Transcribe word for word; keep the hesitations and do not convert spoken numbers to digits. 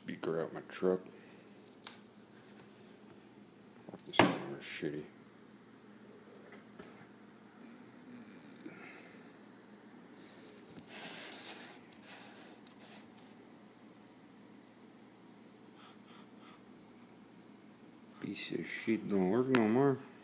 speaker out my truck. This camera's shitty. Piece of shit don't work no more.